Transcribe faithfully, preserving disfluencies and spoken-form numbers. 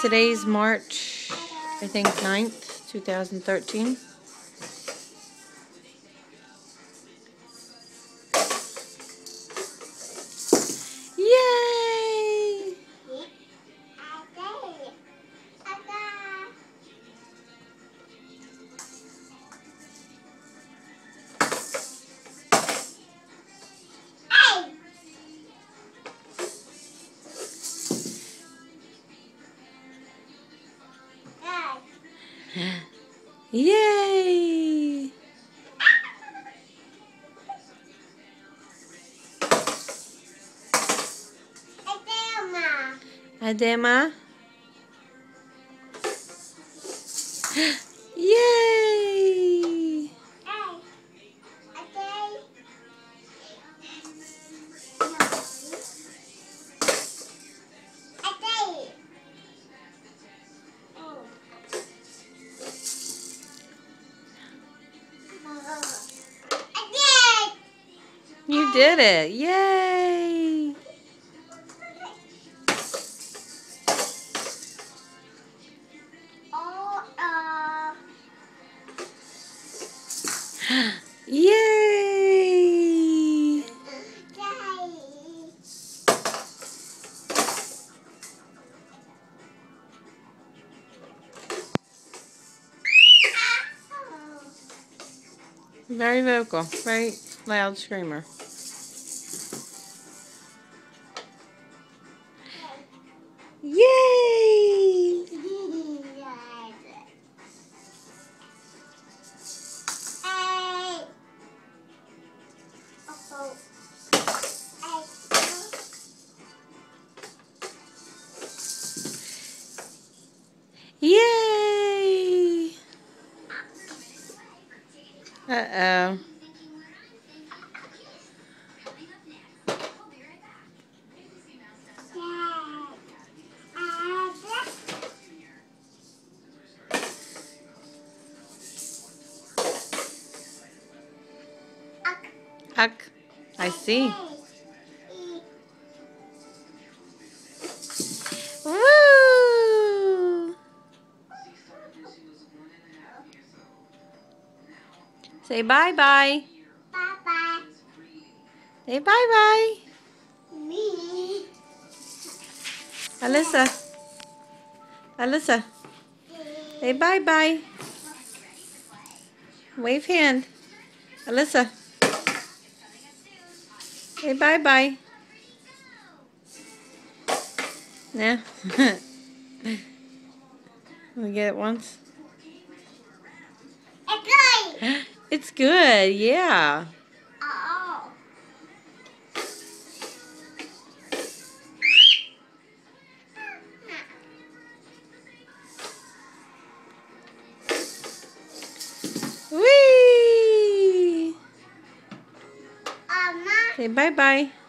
Today's March, I think, ninth, two thousand thirteen. Yay! Yay! Adema. Yay! You did it! Yay! Yay! Very vocal, very loud screamer. Yay! Yay! Uh-oh. Huck. I see. Woo! Say bye-bye. Bye-bye. Say bye-bye. Me. Alyssa. Alyssa. Say bye-bye. Wave hand. Alyssa. Say bye-bye. Nah. We get it once. It's good. It's good, yeah. Oh. Whee! Mama. Say bye-bye.